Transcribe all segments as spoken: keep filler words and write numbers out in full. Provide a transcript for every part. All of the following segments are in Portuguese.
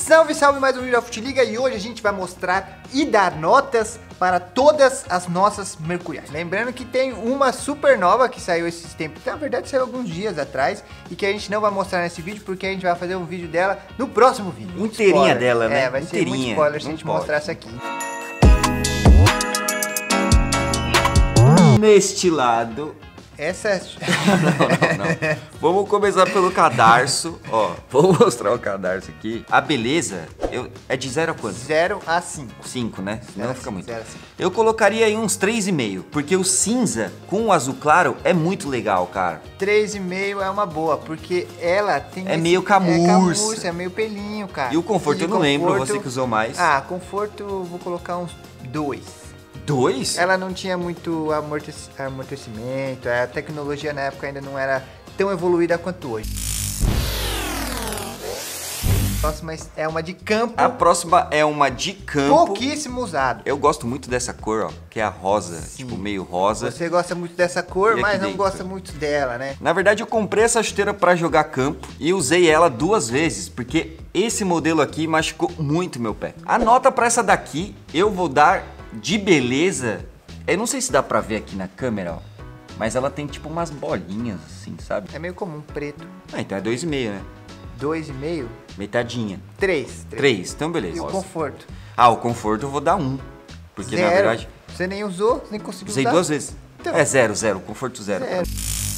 Salve, salve, mais um vídeo da Futiliga e hoje a gente vai mostrar e dar notas para todas as nossas Mercuriais. Lembrando que tem uma super nova que saiu esses tempos, na verdade saiu alguns dias atrás e que a gente não vai mostrar nesse vídeo porque a gente vai fazer um vídeo dela no próximo vídeo. Muito Inteirinha spoiler. dela, né? É, vai Inteirinha. ser muito spoiler se a Não gente pode. mostrar essa aqui. Neste lado... Essa é... Não, não, não. Vamos começar pelo cadarço. Ó, vou mostrar o cadarço aqui. A beleza eu, é de zero a quanto? zero a cinco. cinco, né? Senão fica muito. zero a cinco. Eu colocaria aí uns três e meio, porque o cinza com o azul claro é muito legal, cara. três e meio é uma boa, porque ela tem... É esse- meio camurça. É camurça, é meio pelinho, cara. E o conforto de eu não lembro, conforto- você que usou mais. Ah, conforto eu vou colocar uns dois. Dois? Ela não tinha muito amorteci- amortecimento, a tecnologia na época ainda não era tão evoluída quanto hoje. A próxima é uma de campo, A próxima é uma de campo. pouquíssimo usado. Eu gosto muito dessa cor, ó, que é a rosa, tipo meio rosa. Você gosta muito dessa cor, E aqui mas não dentro? gosta muito dela, né? Na verdade, eu comprei essa chuteira pra jogar campo e usei ela duas vezes, porque esse modelo aqui machucou muito meu pé. A nota pra essa daqui, eu vou dar de beleza. Eu não sei se dá pra ver aqui na câmera, ó, mas ela tem tipo umas bolinhas assim, sabe? É meio comum, preto. Ah, então é dois e meio, né? dois e meio, Metadinha. três. três, então beleza. E o conforto? Ah, o conforto eu vou dar um, porque Zero. na verdade Você nem usou, nem conseguiu usei usar. duas vezes. Então. É zero, zero, conforto zero. Zero.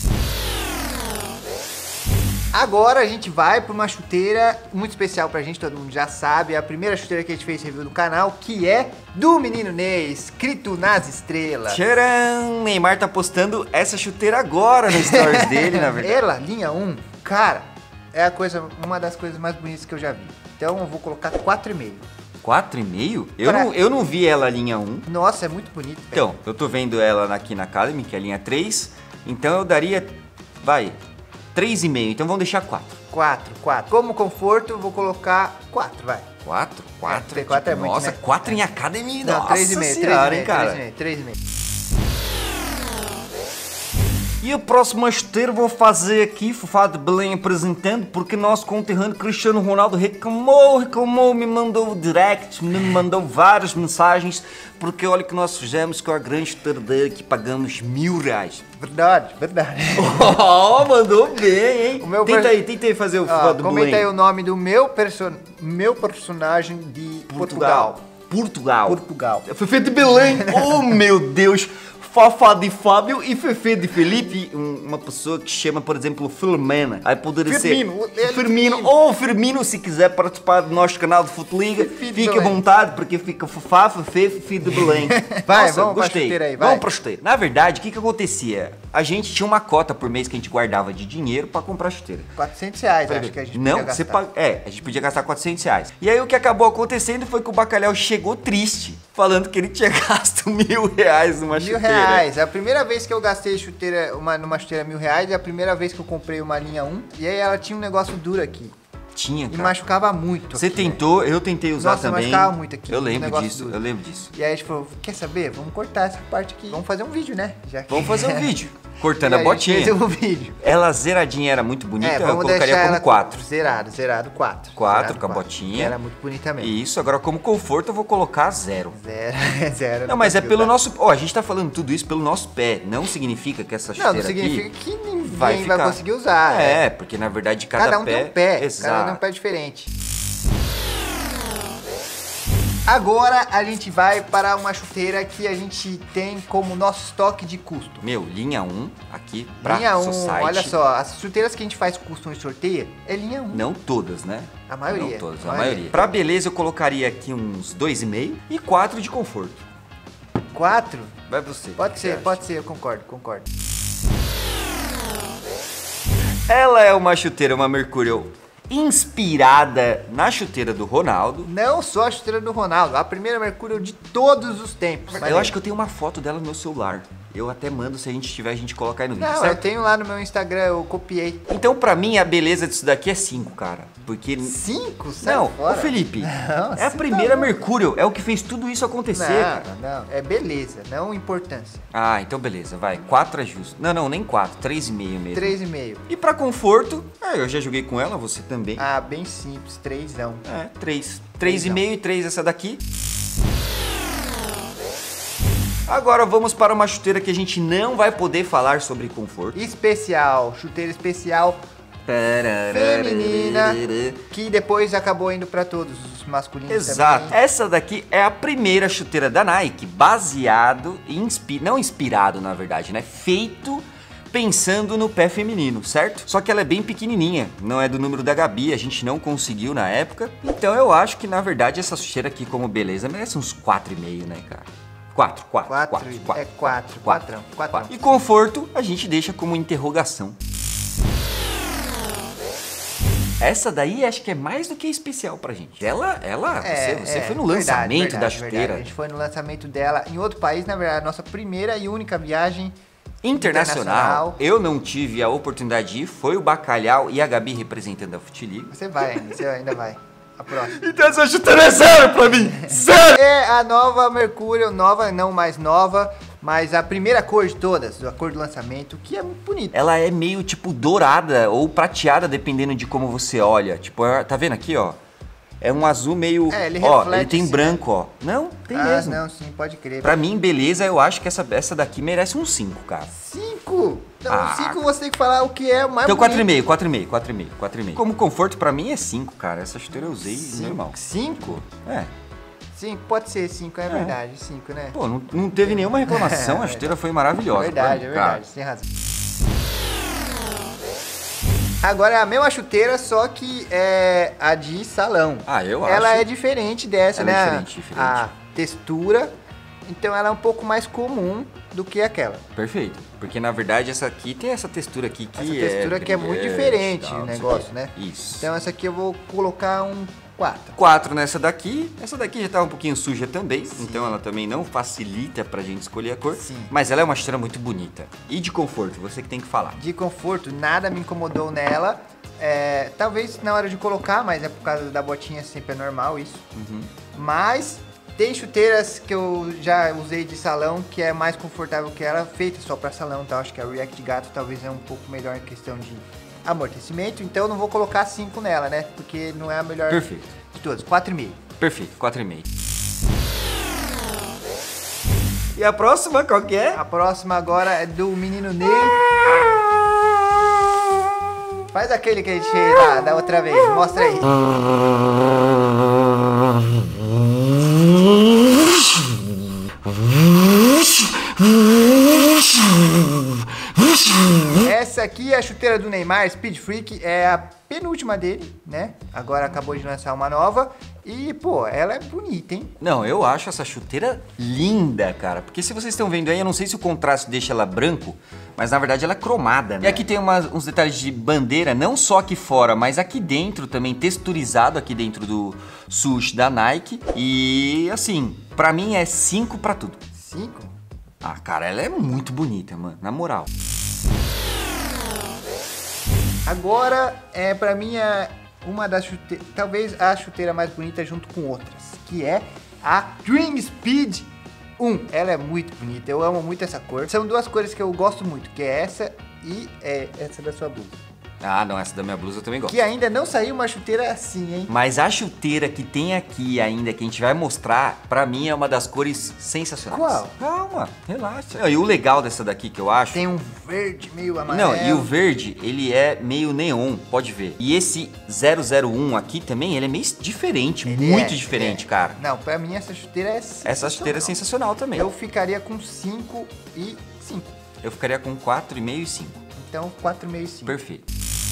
Agora a gente vai para uma chuteira muito especial pra gente, todo mundo já sabe, é a primeira chuteira que a gente fez review no canal, que é do menino Ney, escrito nas estrelas. Tcharam! Neymar tá postando essa chuteira agora no stories dele, na verdade. Ela, linha um, cara, é a coisa, uma das coisas mais bonitas que eu já vi. Então eu vou colocar quatro e meio. quatro e meio? Eu, Pra- não, eu não vi ela linha um. Nossa, é muito bonito. velho. Então, eu tô vendo ela aqui na Academy, que é a linha três. Então eu daria, vai, três e meio. Então vamos deixar quatro. quatro, quatro. Como conforto, eu vou colocar quatro, vai. quatro? quatro? É, quatro é muito, Nossa, né? quatro em Academy? Não, Nossa três e meio, senhora, três e hein, meio, cara? três e meio, três e meio. E o próximo chuteiro vou fazer aqui, Fufá de Belém apresentando, porque nosso conterrâneo Cristiano Ronaldo reclamou, reclamou, me mandou direct, me mandou várias mensagens, porque olha que nós fizemos com a grande chuteira dele que pagamos mil reais. Verdade, verdade. Oh, mandou bem, hein? O meu tenta per- aí, tenta aí fazer o Ó, Fufá de Belém. comenta aí o nome do meu, perso... meu personagem de Portugal. Portugal. Portugal. Fefe de Belém. Oh, meu Deus. Fafá de Fábio e Fefe de Felipe, um- uma pessoa que chama, por exemplo, Filomena. Aí poderia Firmino, ser ele- Firmino. Firmino. Ou Firmino, se quiser participar do nosso canal de Futeliga, Fefe de fique à Belém. vontade, porque fica Fafá, Fefe, Fefe de Belém. Vai, Nossa, vamos pra gostei. chuteira aí, vai. Vamos pra chuteira. Na verdade, o que que acontecia? A gente tinha uma cota por mês que a gente guardava de dinheiro pra comprar chuteira. quatrocentos reais, acho que a gente Não, podia você gastar. paga. É, a gente podia gastar quatrocentos reais. E aí o que acabou acontecendo foi que o Bacalhau chegou triste, falando que ele tinha gasto mil reais numa Mil chuteira. reais. É a primeira vez que eu gastei chuteira, uma, numa chuteira mil reais, é a primeira vez que eu comprei uma linha um. E aí ela tinha um negócio duro aqui. Tinha, E cara. machucava muito. Você aqui, tentou, eu tentei usar Nossa, também. machucava muito aqui, Eu um lembro negócio disso, duro. eu lembro disso. E aí a gente falou, quer saber? Vamos cortar essa parte aqui. Vamos fazer um vídeo, né? Já que- Vamos fazer um vídeo, E cortando aí a botinha. gente fez um vídeo. Ela zeradinha era muito bonita, É, eu vamos colocaria deixar como ela quatro. Zerado, zerado, quatro. Quatro, Zerado, com a quatro. botinha. Era muito bonita mesmo. Isso, agora como conforto eu vou colocar zero. Zero, zero. Não, mas é consegui pelo usar. nosso... Ó, a gente tá falando tudo isso pelo nosso pé. Não significa que essa Não, chuteira não significa aqui que ninguém vai vai, ficar... conseguir usar. né? É, porque na verdade cada, Cada um pé... tem um pé. Exato. Cada um tem um pé diferente. Agora a gente vai para uma chuteira que a gente tem como nosso estoque de custo. Meu, linha um aqui pra Linha um, Society. olha só, as chuteiras que a gente faz custom e sorteia é linha um. Não todas, né? A maioria. Não todas, A a, maioria. maioria. Pra beleza eu colocaria aqui uns dois e meio e quatro de conforto. Quatro? Vai você. Pode o ser, que pode ser, eu concordo, concordo. acha? Ela é uma chuteira, uma Mercurial inspirada na chuteira do Ronaldo. Não só a chuteira do Ronaldo, a primeira Mercurial de todos os tempos. Eu acho que eu tenho uma foto dela no meu celular. Eu até mando, se a gente tiver, a gente coloca aí no vídeo, Não, certo? eu tenho lá no meu Instagram, eu copiei. Então, pra mim, a beleza disso daqui é cinco, cara. Porque... Cinco? Sai Não, fora. ô Felipe, Não, é a cinco primeira não. Mercúrio, é o que fez tudo isso acontecer, cara. Não, não, é beleza, não importância. Ah, então beleza, vai. quatro é justo. Não, não, nem quatro, três e meio mesmo. Três e meio. E pra conforto, ah, eu já joguei com ela, você também. Ah, bem simples, trêsão. É, três. Três e meio e três essa daqui. Agora vamos para uma chuteira que a gente não vai poder falar sobre conforto. Especial, chuteira especial feminina, que depois acabou indo para todos os masculinos. Exato. Também. Essa daqui é a primeira chuteira da Nike, baseado, inspi... não inspirado na verdade, né? Feito pensando no pé feminino, certo? Só que ela é bem pequenininha, não é do número da Gabi, a gente não conseguiu na época. Então eu acho que na verdade essa chuteira aqui como beleza merece uns quatro e meio, né, cara? quatro, quatro, Quatro, quatro, quatro. é quatro, quatrão, quatrão. E conforto a gente deixa como interrogação. Essa daí acho que é mais do que especial pra gente. Ela, ela, É, você, você é, foi no verdade, lançamento verdade, da chuteira. verdade. A gente foi no lançamento dela em outro país, na verdade, a nossa primeira e única viagem Internacional. internacional. Eu não tive a oportunidade de ir, foi o Bacalhau e a Gabi representando a Futiliga. Você vai ainda, você ainda vai. A próxima. Então essa chuteira é zero pra mim! Zero! É a nova Mercúrio, nova, não mais nova, mas a primeira cor de todas, a cor do lançamento, que é muito bonita. Ela é meio tipo dourada ou prateada, dependendo de como você olha. Tipo, é- tá vendo aqui, ó? É um azul meio... É, ele ó, reflete ele tem assim, branco, ó. Não, tem ah, mesmo. não, sim, pode crer. Pra mim, beleza, eu acho que essa, essa daqui merece um cinco, cara. Cinco? Não, Ah. cinco você tem que falar o que é o mais Então quatro e bonito. meio, quatro e meio, quatro e meio, quatro e meio. Como conforto, pra mim é cinco, cara. Essa chuteira eu usei normal. Cinco? É. Cinco, pode ser cinco, é, verdade, cinco, né? Pô, não, não teve nenhuma reclamação, a chuteira foi maravilhosa. Verdade, pra é mim, cara. verdade, tem razão. Agora é a mesma chuteira, só que é a de salão. Ah, eu Ela acho. é diferente dessa, Ela é né? diferente, diferente. A textura, então ela é um pouco mais comum do que aquela. Perfeito. Porque na verdade essa aqui tem essa textura aqui que Essa é... textura que é muito brilhante, diferente tal, o não sei negócio, quê. né? Isso. Então essa aqui eu vou colocar um quatro. Quatro nessa daqui. Essa daqui já tá um pouquinho suja também, então ela também não facilita pra gente escolher a cor. Sim. Mas ela é uma chuteira muito bonita. E de conforto, você que tem que falar. De conforto, nada me incomodou nela. É, talvez na hora de colocar, mas é por causa da botinha, sempre é normal isso. Uhum. Mas tem chuteiras que eu já usei de salão que é mais confortável que ela, feita só para salão, então acho que a React Gato talvez é um pouco melhor em questão de amortecimento, então eu não vou colocar cinco nela, né? Porque não é a melhor Perfeito. de todas. quatro e meio. Perfeito, quatro e meio. E a próxima, qual que é? A próxima agora é do menino Ney. Faz aquele que a gente fez lá da outra vez, mostra aí. Essa aqui é a chuteira do Neymar, Speed Freak, é a penúltima dele, né? Agora acabou de lançar uma nova e, pô, ela é bonita, hein? Não, eu acho essa chuteira linda, cara. Porque se vocês estão vendo aí, eu não sei se o contraste deixa ela branco, mas na verdade ela é cromada, né? E aqui tem umas, uns detalhes de bandeira, não só aqui fora, mas aqui dentro também, texturizado aqui dentro do swoosh da Nike. E, assim, pra mim é cinco pra tudo. Cinco? Ah, cara, ela é muito bonita, mano, na moral. Agora, é, pra mim, é uma das chuteiras, talvez a chuteira mais bonita junto com outras, que é a Dream Speed um. Ela é muito bonita, eu amo muito essa cor. São duas cores que eu gosto muito, que é essa e é essa da sua blusa. Ah, não, essa da minha blusa eu também gosto. Que ainda não saiu uma chuteira assim, hein? Mas a chuteira que tem aqui ainda, que a gente vai mostrar, pra mim é uma das cores sensacionais. Qual? Calma, relaxa. E o legal dessa daqui que eu acho... Tem um verde meio amarelo. Não, e o verde, ele é meio neon, pode ver. E esse zero zero um aqui também, ele é meio diferente, Ele muito é, diferente, é. cara. Não, pra mim essa chuteira é sensacional. Essa chuteira é sensacional também. Eu ficaria com cinco e cinco. Eu ficaria com quatro e meio e cinco. Então, quatro e meio e cinco. Perfeito.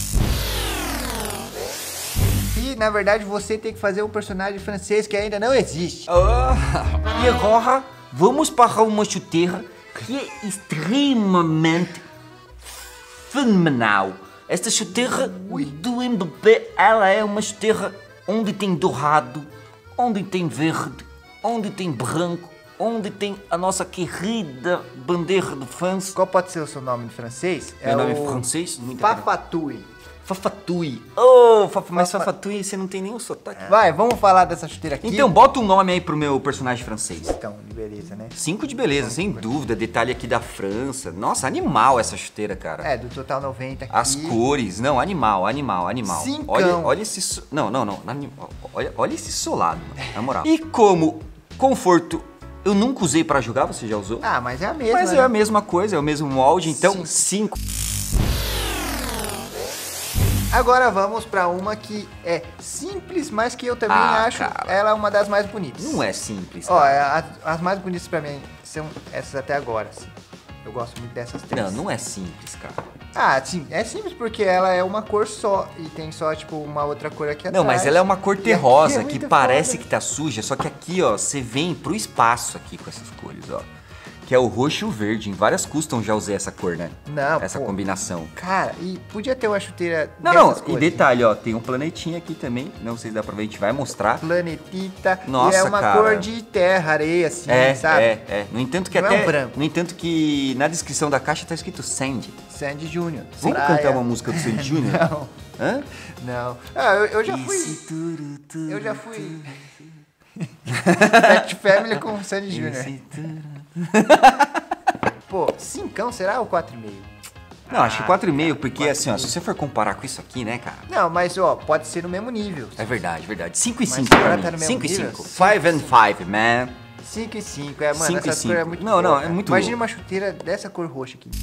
E, na verdade, você tem que fazer um personagem francês que ainda não existe. Ah, e agora, vamos para uma chuteira que é extremamente fenomenal. Esta chuteira do Mbappé, ela é uma chuteira onde tem dourado, onde tem verde, onde tem branco, onde tem a nossa querida bandeira de France. Qual pode ser o seu nome em francês? Meu é nome o é francês? Fafatui. Fafatui. Oh, Faf... mas Fafa- Fafatui você não tem nenhum sotaque. Vai, vamos falar dessa chuteira aqui. Então, bota um nome aí pro meu personagem francês. Então, beleza, né? Cinco de beleza, sem dúvida. Detalhe aqui da França. Nossa, animal essa chuteira, cara. É, do Total noventa aqui. As cores. Não, animal, animal, animal. Cincão. Olha, olha esse... so- Não, não, não. Anim- Olha, olha esse solado, mano, na moral. E como conforto eu nunca usei pra jogar, você já usou? Ah, mas é a mesma, Mas né? é a mesma coisa, é o mesmo molde, então Sim. cinco. Agora vamos pra uma que é simples, mas que eu também Ah, acho cara. ela uma das mais bonitas. Não é simples, Ó, cara. é, as, as mais bonitas pra mim são essas até agora, assim. Eu gosto muito dessas três. Não, não é simples, cara. Ah, sim, é simples porque ela é uma cor só e tem só, tipo, uma outra cor aqui Não, atrás. mas ela é uma cor E aqui terrosa, é que muito parece foda. que tá suja, só que aqui, ó, você vem pro espaço aqui com essas cores, ó. Que é o roxo e o verde. Em várias custom já usei essa cor, né? Não, Essa pô. combinação. Cara, e podia ter uma chuteira Não, não, dessas e cores. detalhe, ó, tem um planetinha aqui também, não sei se dá pra ver, a gente vai mostrar. Planetita. Nossa, e é uma cara. cor de terra, areia, assim, É, sabe? é, é. No entanto que Não é até... um branco. No entanto que na descrição da caixa tá escrito Sandy. Sandy Júnior. Vamos Praia. cantar uma música do Sandy Júnior? Não, Hã? não. Ah, eu, eu já fui... Esse turu, turu, Eu já fui... Pet Family com Sandy Júnior. esse turu. Pô, cincão será ou quatro e meio? Não, acho que quatro e meio, porque quatro assim, e ó, meio. se você for comparar com isso aqui, né, cara? Não, mas ó, pode ser no mesmo nível. É verdade, verdade. cinco e Mas cinco agora pra tá mim. no mesmo cinco e nível? cinco. cinco and cinco, man. cinco e cinco, é, mano, Cinco e essa cor é cinco. muito Não, boa, não, é cara. muito Imagina louco. uma chuteira dessa cor roxa aqui.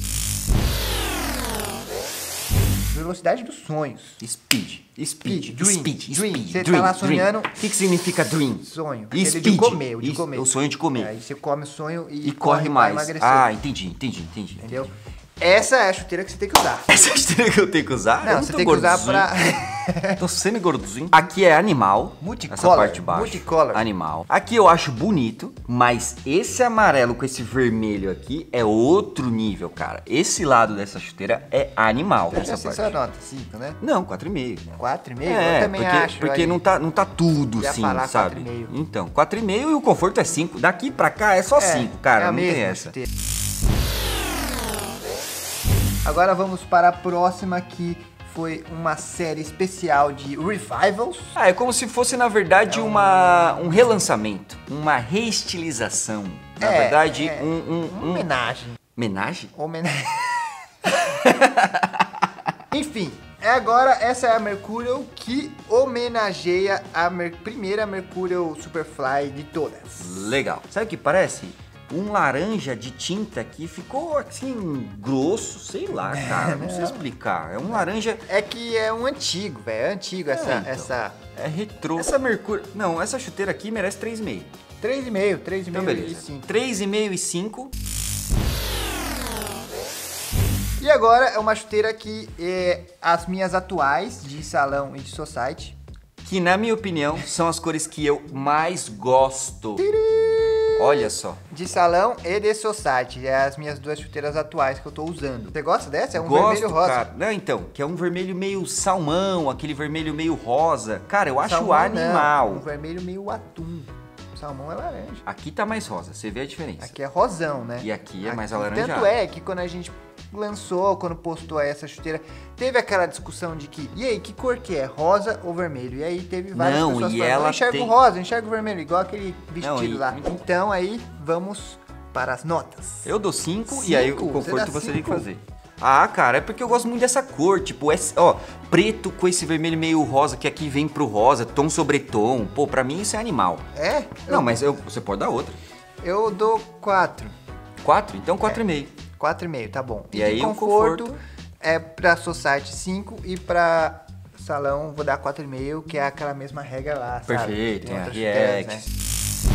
Velocidade dos sonhos. Speed. Speed. Speed, dream, Speed. dream. Speed. Você dream, tá lá dream. sonhando- O que, que significa dream? Sonho. E Aquele speed. de comer, o de Isso, comer. o sonho de comer. Aí você come o sonho e, E corre mais. pra emagrecer. Ah, entendi, entendi, entendi. Entendeu? Essa é a chuteira que você tem que usar. Essa chuteira que eu tenho que usar? Eu Não, você tô tem que usar gorduzinho. pra... Tô semi-gorduzinho. Aqui é animal. Multicolor, Essa parte de baixo. multicolor. Animal. Aqui eu acho bonito, mas esse amarelo com esse vermelho aqui é outro nível, cara. Esse lado dessa chuteira é animal. Essa Essa é sua parte. nota, cinco, né? Não, quatro e meio. quatro e meio? É, Eu também porque, acho. porque aí. não, tá, não tá tudo Ia assim, falar sabe? quatro e meio. Então, quatro e meio e o conforto é cinco. Daqui pra cá é só cinco, cara, é a não tem mesma essa. chuteira. Agora vamos para a próxima, que foi uma série especial de revivals. Ah, é como se fosse, na verdade, uma, um relançamento, uma reestilização. Na É, verdade, é, um, um, Uma um... homenagem. Homenagem? Homenagem. Enfim, é agora essa é a Mercurial que homenageia a mer- primeira Mercurial Superfly de todas. Legal. Sabe o que parece? Um laranja de tinta que ficou assim, grosso, sei lá, cara. Não sei explicar. É um laranja. É que é um antigo, velho. É antigo essa, É, então. essa É retrô. Essa Mercúrio. Não, essa chuteira aqui merece três e meio. três e meio, três e Então, meio e beleza. cinco. três e meio e cinco. E agora é uma chuteira que é as minhas atuais de salão e de society. Que, na minha opinião, são as cores que eu mais gosto. Olha só. De salão e de society. É as minhas duas chuteiras atuais que eu tô usando. Você gosta dessa? É um Gosto, vermelho rosa. cara. Não, então, que é um vermelho meio salmão, aquele vermelho meio rosa. Cara, eu acho Salmão animal. Não, um vermelho meio atum. Salmão é laranja. Aqui tá mais rosa, você vê a diferença. Aqui é rosão, né? E aqui é mais Aqui- alaranjado. Tanto é que quando a gente lançou, quando postou essa chuteira, teve aquela discussão de que, e aí, que cor que é? Rosa ou vermelho? E aí teve várias Não, pessoas e falando, ela eu enxergo tem- rosa, eu enxergo vermelho, igual aquele vestido Não, e- lá. Então aí, vamos para as notas. Eu dou cinco e aí o Cinco? conforto Você dá você tem que cinco? fazer. Ah, cara, é porque eu gosto muito dessa cor, tipo, esse, ó, preto com esse vermelho meio rosa, que aqui vem pro rosa, tom sobre tom. Pô, pra mim isso é animal. É? Não, Eu- mas eu, você pode dar outra. Eu dou quatro. Quatro? Então quatro e meio. quatro e meio, tá bom. E de aí o conforto, conforto? é pra Society cinco e pra salão vou dar quatro e meio, que é aquela mesma regra lá, sabe? Perfeito, tem a outras chuteiras, React. né?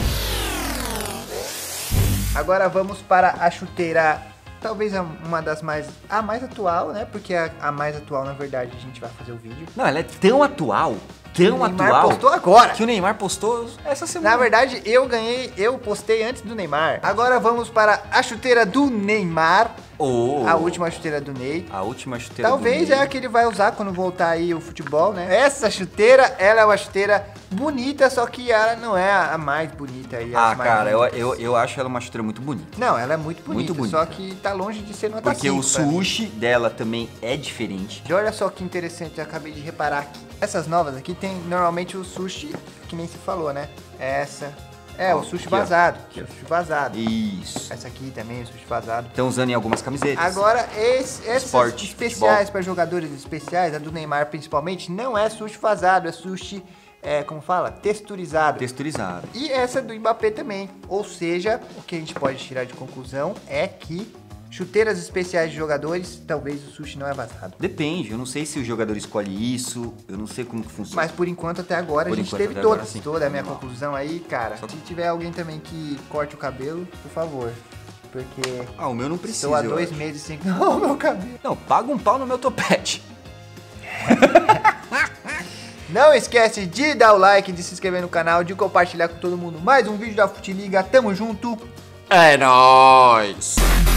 Agora vamos para a chuteira, talvez a- uma das mais, a mais atual, né? Porque a, a mais atual, na verdade, a gente vai fazer o vídeo. Não, ela é tão atual, tão O Neymar atual, postou agora. que o Neymar postou essa semana. Na verdade, eu ganhei, eu postei antes do Neymar. Agora vamos para a chuteira do Neymar, Oh, A última chuteira do Ney. A última chuteira Talvez do Ney. é a que ele vai usar quando voltar aí o futebol, né? Essa chuteira, ela é uma chuteira bonita, só que ela não é a mais bonita aí. Ah, as mais cara, eu, bonitas. eu, eu acho ela uma chuteira muito bonita. Não, ela é muito bonita, Muito bonita. só que tá longe de ser nota Porque cinco o pra mim. sushi dela também é diferente. E olha só que interessante, eu acabei de reparar aqui. Essas novas aqui tem normalmente o sushi, que nem se falou, né? Essa. É, Ó, o sushi aqui, ó. vazado. Aqui, ó. O sushi vazado. Isso. Essa aqui também, o sushi vazado. Estão usando em algumas camisetas. Agora, esse, essas Esporte, especiais para jogadores especiais, a do Neymar principalmente, não é sushi vazado, é sushi, é, como fala? Texturizado. Texturizado. E essa do Mbappé também. Ou seja, o que a gente pode tirar de conclusão é que chuteiras especiais de jogadores, talvez o sushi não é vazado. Depende, eu não sei se o jogador escolhe isso, eu não sei como que funciona. Mas por enquanto, até agora, Por a gente enquanto, teve até todas. agora, sim. Toda a minha conclusão aí, cara. Só- Se tiver alguém também que corte o cabelo, por favor. Porque Ah, o meu não precisa. estou há eu dois acho. meses sem... Não, meu cabelo. Não, paga um pau no meu topete. Não esquece de dar o like, de se inscrever no canal, de compartilhar com todo mundo mais um vídeo da Futiliga. Tamo junto. É nóis!